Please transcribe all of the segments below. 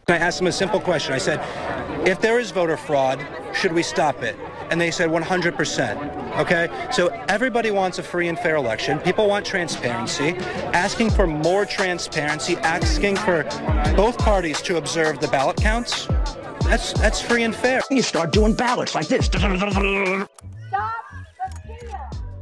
I asked them a simple question. I said, if there is voter fraud, should we stop it? And they said 100%. Okay? So everybody wants a free and fair election. People want transparency. Asking for more transparency, asking for both parties to observe the ballot counts, that's free and fair. You start doing ballots like this. Stop the steal!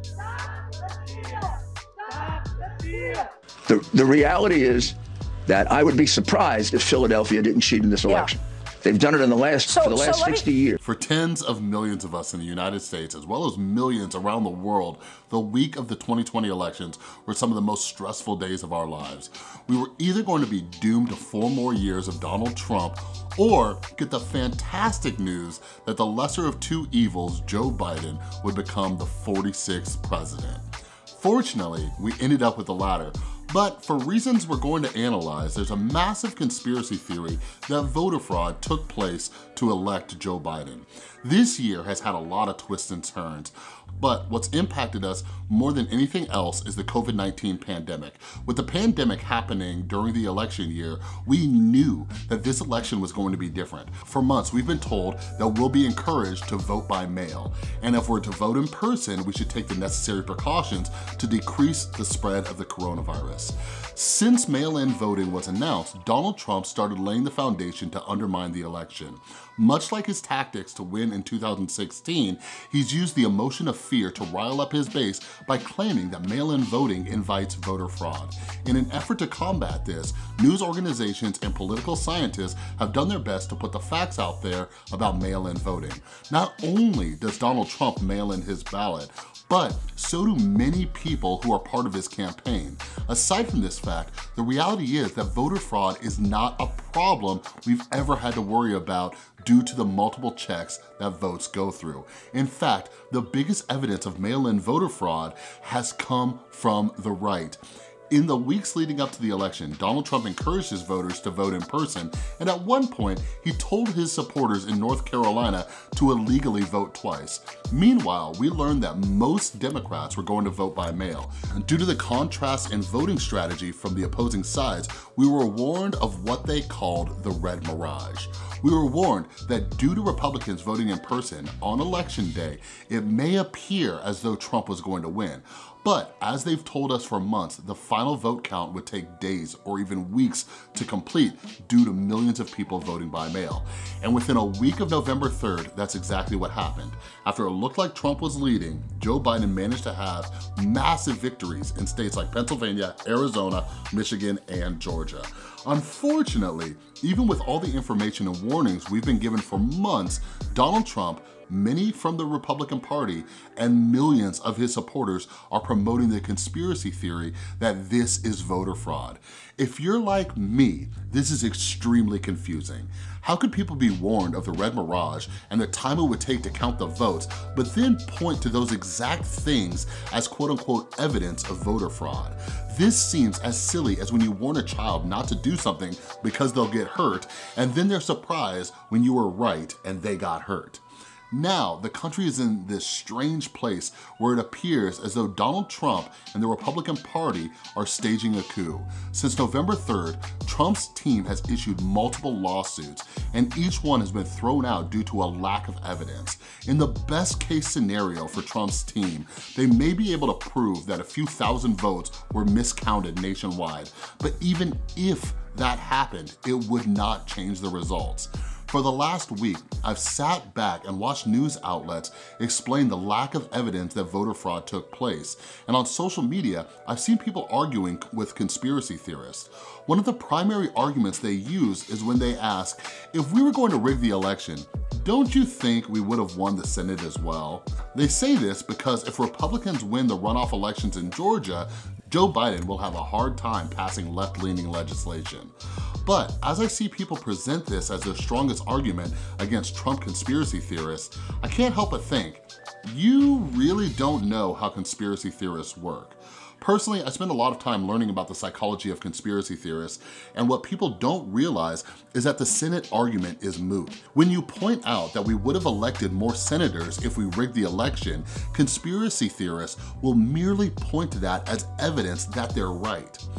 Stop the steal! Stop the steal! The reality is that I would be surprised if Philadelphia didn't cheat in this election. They've done it for the last 60 years. For tens of millions of us in the United States, as well as millions around the world, the week of the 2020 elections were some of the most stressful days of our lives. We were either going to be doomed to 4 more years of Donald Trump or get the fantastic news that the lesser of two evils, Joe Biden, would become the 46th president. Fortunately, we ended up with the latter. But for reasons we're going to analyze, there's a massive conspiracy theory that voter fraud took place to elect Joe Biden. This year has had a lot of twists and turns, but what's impacted us more than anything else is the COVID-19 pandemic. With the pandemic happening during the election year, we knew that this election was going to be different. For months, we've been told that we'll be encouraged to vote by mail, and if we're to vote in person, we should take the necessary precautions to decrease the spread of the coronavirus. Since mail-in voting was announced, Donald Trump started laying the foundation to undermine the election. Much like his tactics to win in 2016, he's used the emotion of fear to rile up his base by claiming that mail-in voting invites voter fraud. In an effort to combat this, news organizations and political scientists have done their best to put the facts out there about mail-in voting. Not only does Donald Trump mail in his ballot, but so do many people who are part of his campaign. Aside from this fact, the reality is that voter fraud is not a problem we've ever had to worry about due to the multiple checks that votes go through. In fact, the biggest evidence of mail-in voter fraud has come from the right. In the weeks leading up to the election, Donald Trump encouraged his voters to vote in person, and at one point, he told his supporters in North Carolina to illegally vote twice. Meanwhile, we learned that most Democrats were going to vote by mail. And due to the contrast in voting strategy from the opposing sides, we were warned of what they called the red mirage. We were warned that due to Republicans voting in person on election day, it may appear as though Trump was going to win. But as they've told us for months, the final vote count would take days or even weeks to complete due to millions of people voting by mail. And within a week of November 3rd, that's exactly what happened. After it looked like Trump was leading, Joe Biden managed to have massive victories in states like Pennsylvania, Arizona, Michigan, and Georgia. Unfortunately, even with all the information and warnings we've been given for months, Donald Trump, many from the Republican Party, and millions of his supporters are promoting the conspiracy theory that this is voter fraud. If you're like me, this is extremely confusing. How could people be warned of the red mirage and the time it would take to count the votes, but then point to those exact things as quote-unquote evidence of voter fraud? This seems as silly as when you warn a child not to do something because they'll get hurt, and then they're surprised when you were right and they got hurt. Now, the country is in this strange place where it appears as though Donald Trump and the Republican Party are staging a coup. Since November 3rd, Trump's team has issued multiple lawsuits, and each one has been thrown out due to a lack of evidence. In the best case scenario for Trump's team, they may be able to prove that a few thousand votes were miscounted nationwide, but even if that happened, it would not change the results. For the last week, I've sat back and watched news outlets explain the lack of evidence that voter fraud took place. And on social media, I've seen people arguing with conspiracy theorists. One of the primary arguments they use is when they ask, if we were going to rig the election, don't you think we would have won the Senate as well? They say this because if Republicans win the runoff elections in Georgia, Joe Biden will have a hard time passing left-leaning legislation. But as I see people present this as their strongest argument against Trump conspiracy theorists, I can't help but think, you really don't know how conspiracy theorists work. Personally, I spend a lot of time learning about the psychology of conspiracy theorists, and what people don't realize is that the Senate argument is moot. When you point out that we would have elected more senators if we rigged the election, conspiracy theorists will merely point to that as evidence that they're right.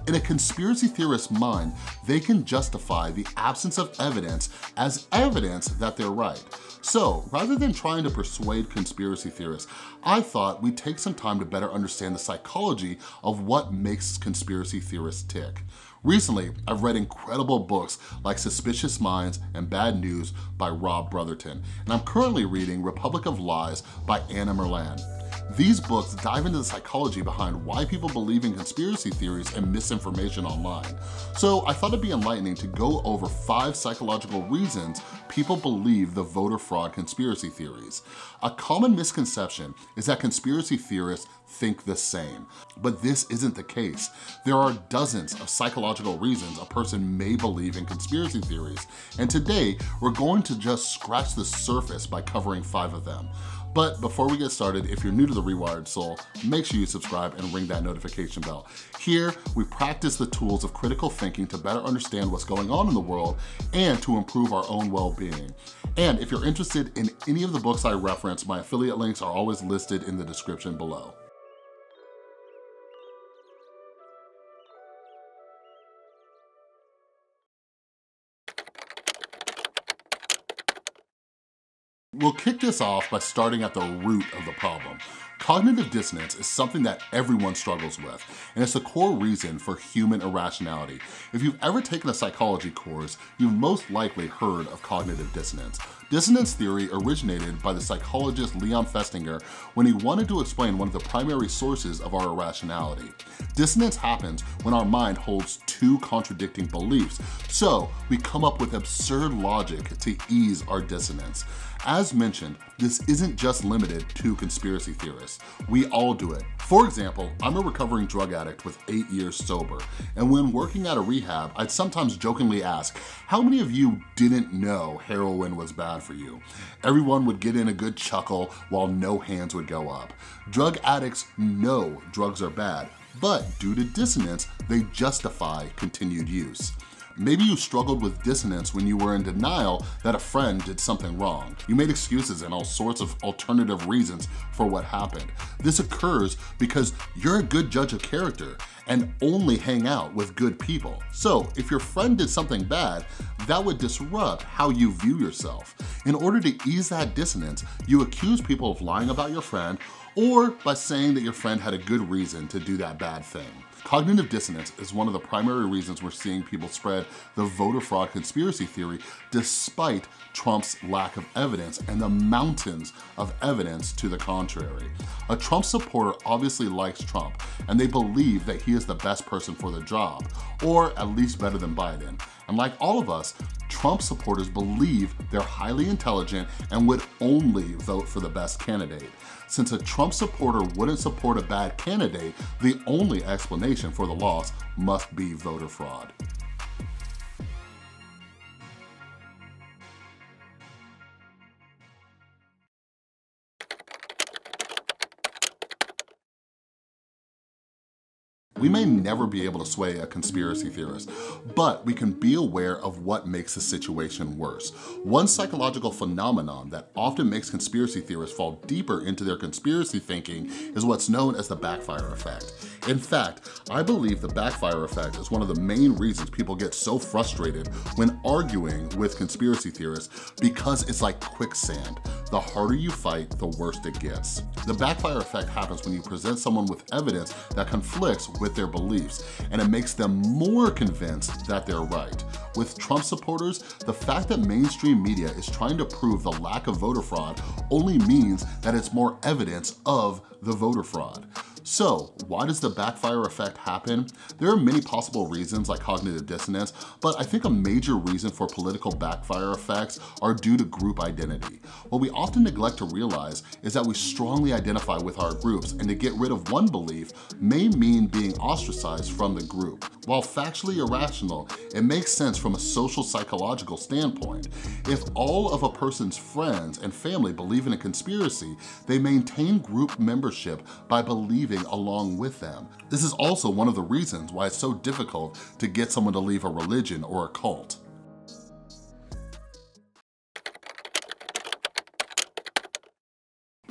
In a conspiracy theorist's mind, they can justify the absence of evidence as evidence that they're right. So rather than trying to persuade conspiracy theorists, I thought we'd take some time to better understand the psychology of what makes conspiracy theorists tick. Recently, I've read incredible books like Suspicious Minds and Bad News by Rob Brotherton, and I'm currently reading Republic of Lies by Anna Merlan. These books dive into the psychology behind why people believe in conspiracy theories and misinformation online. So I thought it'd be enlightening to go over 5 psychological reasons people believe the voter fraud conspiracy theories. A common misconception is that conspiracy theorists think the same, but this isn't the case. There are dozens of psychological reasons a person may believe in conspiracy theories, and today we're going to just scratch the surface by covering 5 of them. But before we get started, if you're new to the Rewired Soul, make sure you subscribe and ring that notification bell. Here, we practice the tools of critical thinking to better understand what's going on in the world and to improve our own well-being. And if you're interested in any of the books I reference, my affiliate links are always listed in the description below. We'll kick this off by starting at the root of the problem. Cognitive dissonance is something that everyone struggles with, and it's a core reason for human irrationality. If you've ever taken a psychology course, you've most likely heard of cognitive dissonance. Dissonance theory originated by the psychologist Leon Festinger when he wanted to explain one of the primary sources of our irrationality. Dissonance happens when our mind holds 2 contradicting beliefs, so we come up with absurd logic to ease our dissonance. As mentioned, this isn't just limited to conspiracy theorists. We all do it. For example, I'm a recovering drug addict with 8 years sober, and when working at a rehab, I'd sometimes jokingly ask, how many of you didn't know heroin was bad for you? Everyone would get in a good chuckle while no hands would go up. Drug addicts know drugs are bad, but due to dissonance, they justify continued use. Maybe you struggled with dissonance when you were in denial that a friend did something wrong. You made excuses and all sorts of alternative reasons for what happened. This occurs because you're a good judge of character and only hang out with good people. So if your friend did something bad, that would disrupt how you view yourself. In order to ease that dissonance, you accuse people of lying about your friend or by saying that your friend had a good reason to do that bad thing. Cognitive dissonance is one of the primary reasons we're seeing people spread the voter fraud conspiracy theory despite Trump's lack of evidence and the mountains of evidence to the contrary. A Trump supporter obviously likes Trump and they believe that he is the best person for the job, or at least better than Biden. And like all of us, Trump supporters believe they're highly intelligent and would only vote for the best candidate. Since a Trump supporter wouldn't support a bad candidate, the only explanation for the loss must be voter fraud. We may never be able to sway a conspiracy theorist, but we can be aware of what makes the situation worse. One psychological phenomenon that often makes conspiracy theorists fall deeper into their conspiracy thinking is what's known as the backfire effect. In fact, I believe the backfire effect is one of the main reasons people get so frustrated when arguing with conspiracy theorists, because it's like quicksand. The harder you fight, the worse it gets. The backfire effect happens when you present someone with evidence that conflicts with their beliefs, and it makes them more convinced that they're right. With Trump supporters, the fact that mainstream media is trying to prove the lack of voter fraud only means that it's more evidence of the voter fraud. So why does the backfire effect happen? There are many possible reasons like cognitive dissonance, but I think a major reason for political backfire effects are due to group identity. What we often neglect to realize is that we strongly identify with our groups, and to get rid of one belief may mean being ostracized from the group. While factually irrational, it makes sense from a social psychological standpoint. If all of a person's friends and family believe in a conspiracy, they maintain group membership by believing along with them. This is also one of the reasons why it's so difficult to get someone to leave a religion or a cult.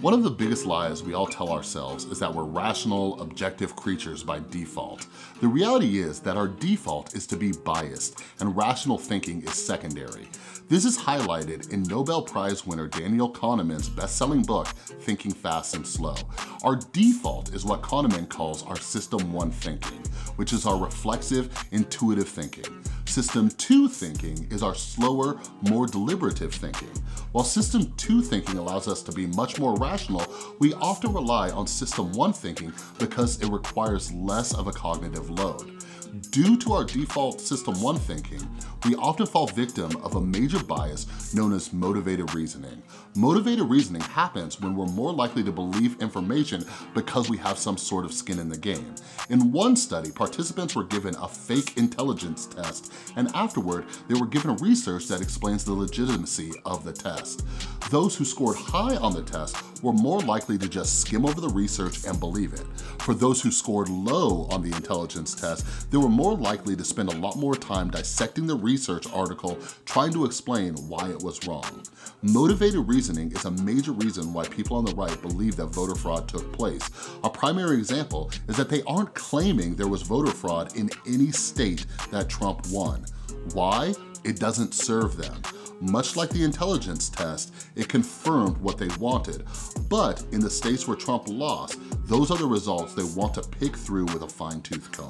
One of the biggest lies we all tell ourselves is that we're rational, objective creatures by default. The reality is that our default is to be biased, and rational thinking is secondary. This is highlighted in Nobel Prize winner Daniel Kahneman's best-selling book, Thinking Fast and Slow. Our default is what Kahneman calls our System 1 thinking, which is our reflexive, intuitive thinking. System 2 thinking is our slower, more deliberative thinking. While System 2 thinking allows us to be much more rational, we often rely on System 1 thinking because it requires less of a cognitive load. Due to our default System 1 thinking, we often fall victim of a major bias known as motivated reasoning. Motivated reasoning happens when we're more likely to believe information because we have some sort of skin in the game. In one study, participants were given a fake intelligence test, and afterward, they were given research that explains the legitimacy of the test. Those who scored high on the test were more likely to just skim over the research and believe it. For those who scored low on the intelligence test, they were more likely to spend a lot more time dissecting the research article trying to explain why it was wrong. Motivated reasoning is a major reason why people on the right believe that voter fraud took place. A primary example is that they aren't claiming there was voter fraud in any state that Trump won. Why? It doesn't serve them. Much like the intelligence test, it confirmed what they wanted. But in the states where Trump lost, those are the results they want to pick through with a fine-tooth comb.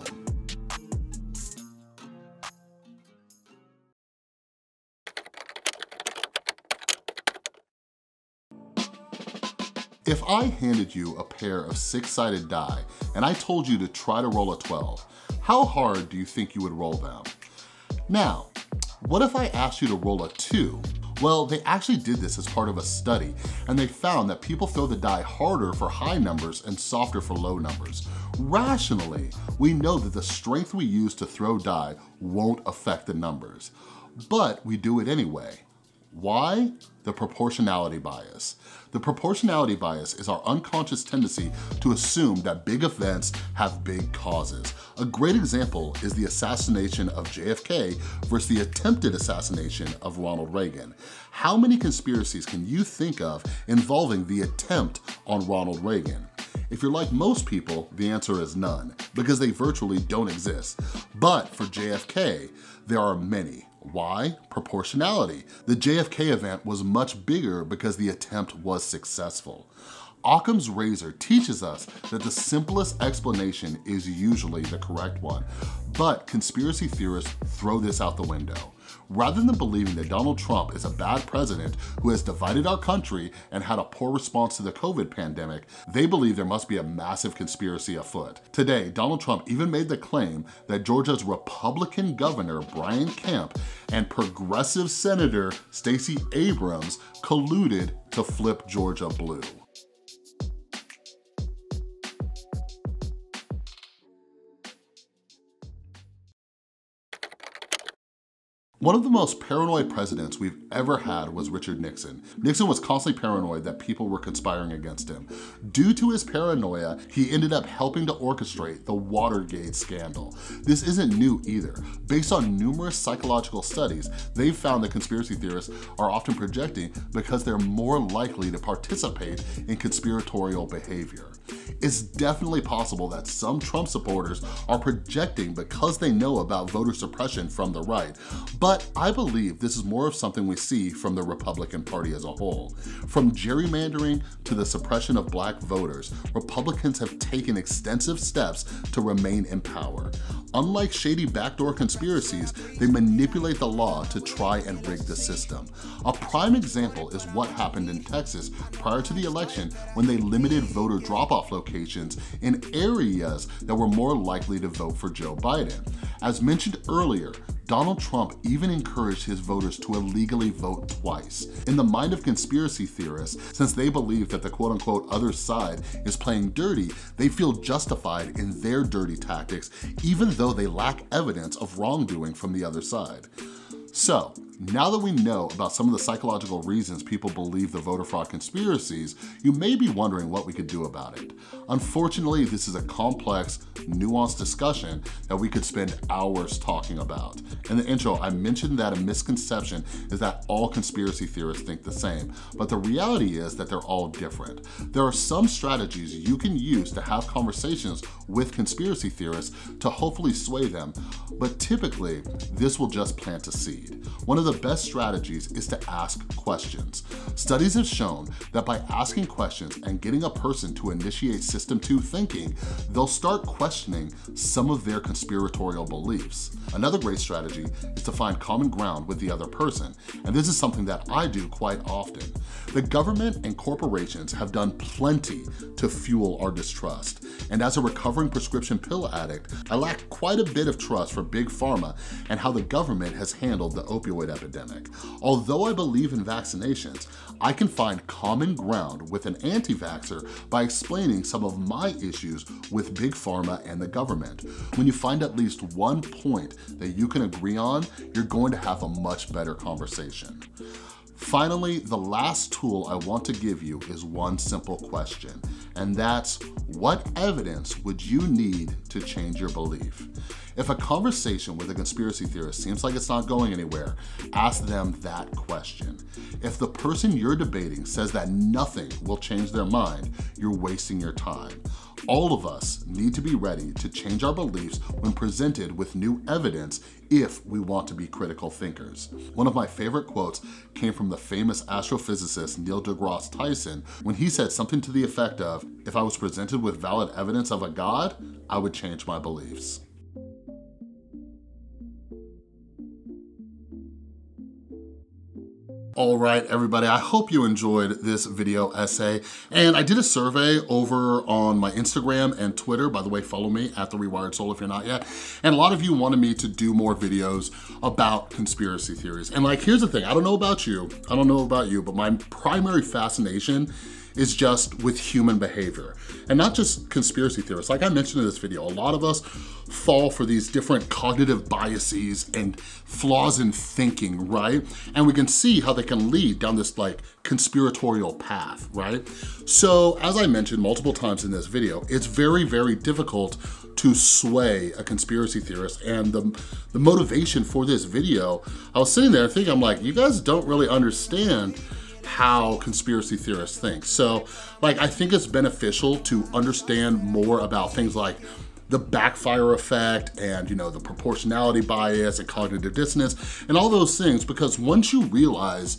If I handed you a pair of 6-sided die and I told you to try to roll a 12, how hard do you think you would roll them? Now, what if I asked you to roll a 2? Well, they actually did this as part of a study, and they found that people throw the die harder for high numbers and softer for low numbers. Rationally, we know that the strength we use to throw die won't affect the numbers, but we do it anyway. Why? The proportionality bias. The proportionality bias is our unconscious tendency to assume that big events have big causes. A great example is the assassination of JFK versus the attempted assassination of Ronald Reagan. How many conspiracies can you think of involving the attempt on Ronald Reagan? If you're like most people, the answer is none, because they virtually don't exist. But for JFK, there are many. Why? Proportionality. The JFK event was much bigger because the attempt was successful. Occam's razor teaches us that the simplest explanation is usually the correct one, but conspiracy theorists throw this out the window. Rather than believing that Donald Trump is a bad president who has divided our country and had a poor response to the COVID pandemic, they believe there must be a massive conspiracy afoot. Today, Donald Trump even made the claim that Georgia's Republican governor, Brian Kemp, and progressive Senator Stacey Abrams colluded to flip Georgia blue. One of the most paranoid presidents we've ever had was Richard Nixon. Nixon was constantly paranoid that people were conspiring against him. Due to his paranoia, he ended up helping to orchestrate the Watergate scandal. This isn't new either. Based on numerous psychological studies, they've found that conspiracy theorists are often projecting because they're more likely to participate in conspiratorial behavior. It's definitely possible that some Trump supporters are projecting because they know about voter suppression from the right, but I believe this is more of something we see from the Republican Party as a whole. From gerrymandering to the suppression of Black voters, Republicans have taken extensive steps to remain in power. Unlike shady backdoor conspiracies, they manipulate the law to try and rig the system. A prime example is what happened in Texas prior to the election when they limited voter drop-off locations in areas that were more likely to vote for Joe Biden. As mentioned earlier, Donald Trump even encouraged his voters to illegally vote twice. In the mind of conspiracy theorists, since they believe that the quote-unquote other side is playing dirty, they feel justified in their dirty tactics, even though they lack evidence of wrongdoing from the other side. So, Now that we know about some of the psychological reasons people believe the voter fraud conspiracies, you may be wondering what we could do about it. Unfortunately, this is a complex, nuanced discussion that we could spend hours talking about. In the intro, I mentioned that a misconception is that all conspiracy theorists think the same, but the reality is that they're all different. There are some strategies you can use to have conversations with conspiracy theorists to hopefully sway them, but typically, this will just plant a seed. One of the best strategies is to ask questions. Studies have shown that by asking questions and getting a person to initiate System 2 thinking, they'll start questioning some of their conspiratorial beliefs. Another great strategy is to find common ground with the other person, and this is something that I do quite often. The government and corporations have done plenty to fuel our distrust, and as a recovering prescription pill addict, I lack quite a bit of trust for Big Pharma and how the government has handled the opioid epidemic. Although I believe in vaccinations, I can find common ground with an anti-vaxxer by explaining some of my issues with Big Pharma and the government. When you find at least one point that you can agree on, you're going to have a much better conversation. Finally, the last tool I want to give you is one simple question, and that's, what evidence would you need to change your belief? If a conversation with a conspiracy theorist seems like it's not going anywhere, ask them that question. If the person you're debating says that nothing will change their mind, you're wasting your time. All of us need to be ready to change our beliefs when presented with new evidence if we want to be critical thinkers. One of my favorite quotes came from the famous astrophysicist Neil deGrasse Tyson when he said something to the effect of, "If I was presented with valid evidence of a God, I would change my beliefs." All right, everybody, I hope you enjoyed this video essay. And I did a survey over on my Instagram and Twitter. By the way, follow me at The Rewired Soul if you're not yet. And a lot of you wanted me to do more videos about conspiracy theories. And like, here's the thing, I don't know about you, but my primary fascination is just with human behavior. And not just conspiracy theorists. Like I mentioned in this video, a lot of us fall for these different cognitive biases and flaws in thinking, right? And we can see how they can lead down this like conspiratorial path, right? So as I mentioned multiple times in this video, it's very, very difficult to sway a conspiracy theorist. And the motivation for this video, I was sitting there thinking, I'm like, you guys don't really understand how conspiracy theorists think. So like, I think it's beneficial to understand more about things like the backfire effect and, you know, the proportionality bias and cognitive dissonance and all those things, because once you realize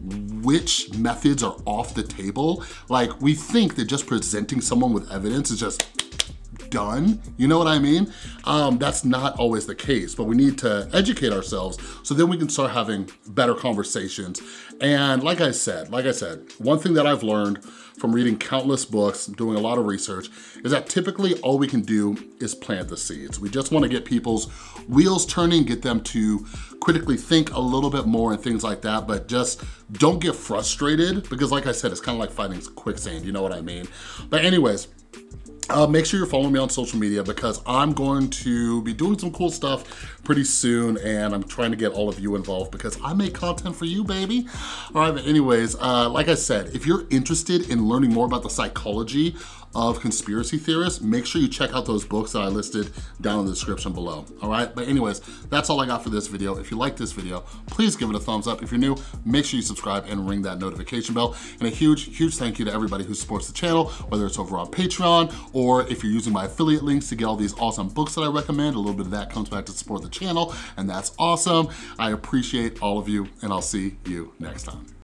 which methods are off the table, like we think that just presenting someone with evidence is just done, you know what I mean? That's not always the case, but we need to educate ourselves so then we can start having better conversations. And like I said, one thing that I've learned from reading countless books, doing a lot of research, is that typically all we can do is plant the seeds. We just want to get people's wheels turning, get them to critically think a little bit more and things like that, but just don't get frustrated because like I said, it's kind of like fighting quicksand, you know what I mean? But anyways, make sure you're following me on social media because I'm going to be doing some cool stuff pretty soon and I'm trying to get all of you involved because I make content for you, baby. All right, but anyways, like I said, if you're interested in learning more about the psychology of conspiracy theorists, make sure you check out those books that I listed down in the description below, all right? But anyways, that's all I got for this video. If you like this video, please give it a thumbs up. If you're new, make sure you subscribe and ring that notification bell. And a huge, huge thank you to everybody who supports the channel, whether it's over on Patreon or if you're using my affiliate links to get all these awesome books that I recommend. A little bit of that comes back to support the channel, and that's awesome. I appreciate all of you, and I'll see you next time.